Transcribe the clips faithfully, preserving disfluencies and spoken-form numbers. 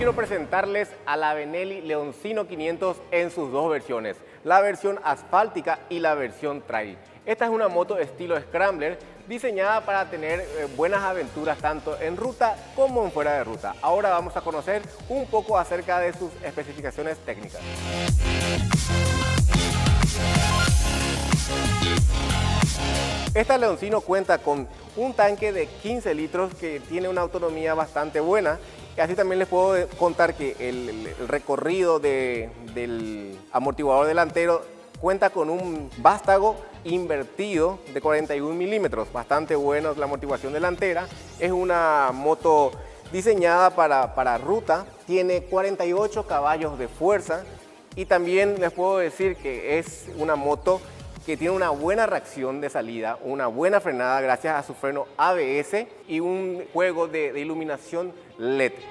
quiero presentarles a la Benelli Leoncino quinientos en sus dos versiones, la versión asfáltica y la versión trail. Esta es una moto estilo Scrambler diseñada para tener eh, buenas aventuras tanto en ruta como en fuera de ruta. Ahora vamos a conocer un poco acerca de sus especificaciones técnicas. Esta Leoncino cuenta con un tanque de quince litros que tiene una autonomía bastante buena. Y así también les puedo contar que el, el recorrido de, del amortiguador delantero cuenta con un vástago invertido de cuarenta y un milímetros, bastante bueno la amortiguación delantera. Es una moto diseñada para, para ruta, tiene cuarenta y ocho caballos de fuerza y también les puedo decir que es una moto que tiene una buena reacción de salida, una buena frenada gracias a su freno A B S y un juego de, de iluminación L E D.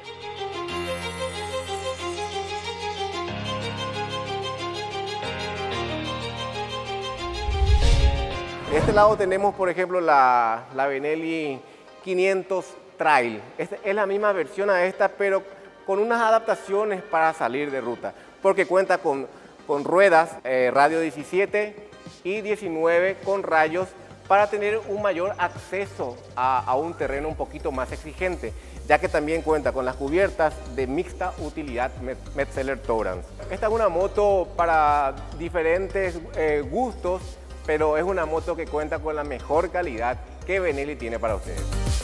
De este lado tenemos, por ejemplo, la, la Benelli quinientos Trail. Esta es la misma versión a esta, pero con unas adaptaciones para salir de ruta, porque cuenta con, con ruedas eh, radio diecisiete y diecinueve con rayos para tener un mayor acceso a, a un terreno un poquito más exigente, ya que también cuenta con las cubiertas de mixta utilidad Metzeler Tourance. Esta es una moto para diferentes eh, gustos, pero es una moto que cuenta con la mejor calidad que Benelli tiene para ustedes.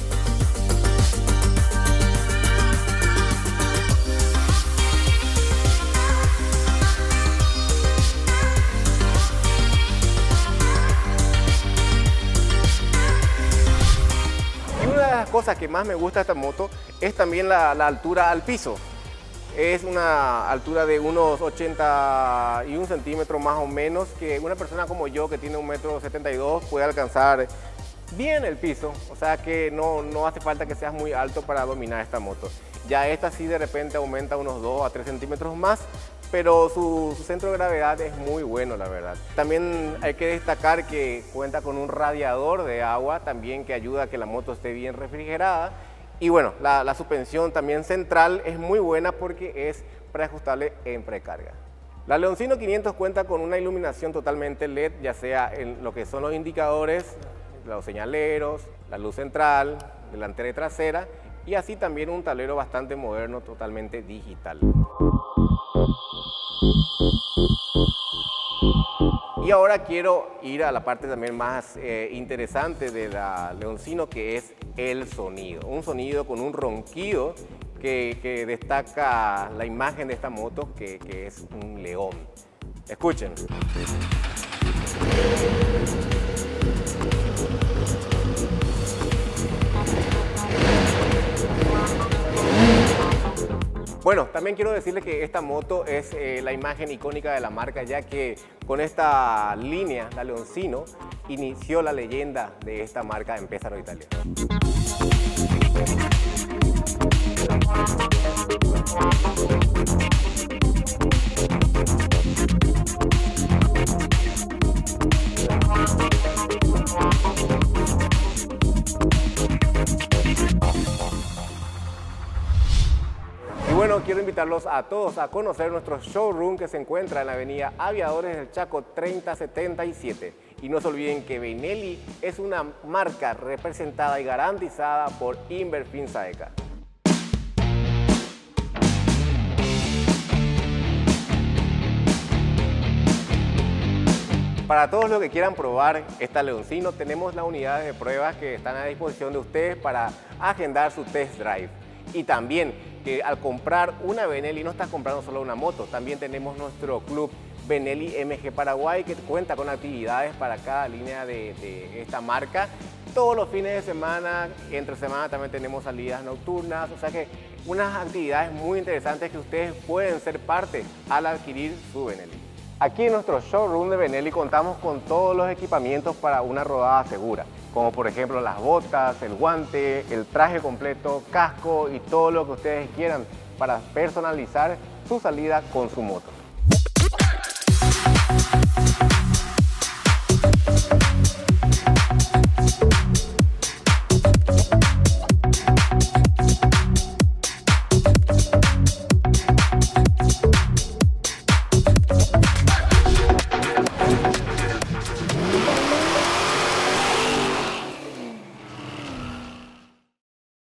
Y una de las cosas que más me gusta de esta moto es también la, la altura al piso. Es una altura de unos ochenta y un centímetros más o menos, que una persona como yo que tiene un metro setenta y dos puede alcanzar bien el piso. O sea que no, no hace falta que seas muy alto para dominar esta moto. Ya esta sí de repente aumenta unos dos a tres centímetros más, pero su, su centro de gravedad es muy bueno, la verdad. También hay que destacar que cuenta con un radiador de agua también que ayuda a que la moto esté bien refrigerada. Y bueno, la, la suspensión también central es muy buena porque es preajustable en precarga. La Leoncino quinientos cuenta con una iluminación totalmente L E D, ya sea en lo que son los indicadores, los señaleros, la luz central, delantera y trasera, y así también un tablero bastante moderno, totalmente digital. Y ahora quiero ir a la parte también más eh, interesante de la Leoncino, que es el sonido. Un sonido con un ronquido que, que destaca la imagen de esta moto, que, que es un león. Escuchen. Bueno, también quiero decirles que esta moto es eh, la imagen icónica de la marca, ya que con esta línea, la Leoncino, inició la leyenda de esta marca en Pesaro, Italia. Bueno, quiero invitarlos a todos a conocer nuestro showroom que se encuentra en la avenida Aviadores del Chaco treinta setenta y siete. Y no se olviden que Benelli es una marca representada y garantizada por Inverfin Saeca. Para todos los que quieran probar esta Leoncino, tenemos las unidades de pruebas que están a disposición de ustedes para agendar su test drive. Y también que al comprar una Benelli no estás comprando solo una moto, también tenemos nuestro club Benelli M G Paraguay que cuenta con actividades para cada línea de, de esta marca. Todos los fines de semana, entre semana también tenemos salidas nocturnas, o sea que unas actividades muy interesantes que ustedes pueden ser parte al adquirir su Benelli. Aquí en nuestro showroom de Benelli contamos con todos los equipamientos para una rodada segura, como por ejemplo las botas, el guante, el traje completo, casco y todo lo que ustedes quieran para personalizar su salida con su moto. Chao.